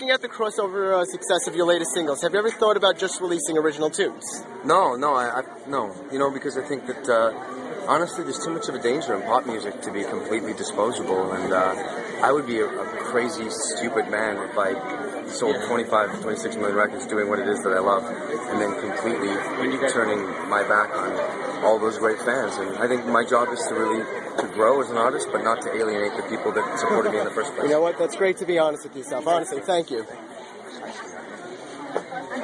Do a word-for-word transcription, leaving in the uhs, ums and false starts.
looking at the crossover uh, success of your latest singles, have you ever thought about just releasing original tunes? No, no, I, I no. You know, because I think that uh, honestly, there's too much of a danger in pop music to be completely disposable, and uh, I would be a, a crazy, stupid man if I sold twenty-five, twenty-six million records doing what it is that I love, and then completely turning my back on all those great fans. And I think my job is to really to grow as an artist, but not to alienate the people that supported me in the first place. You know what? That's great to be honest with yourself. Honestly, thank you.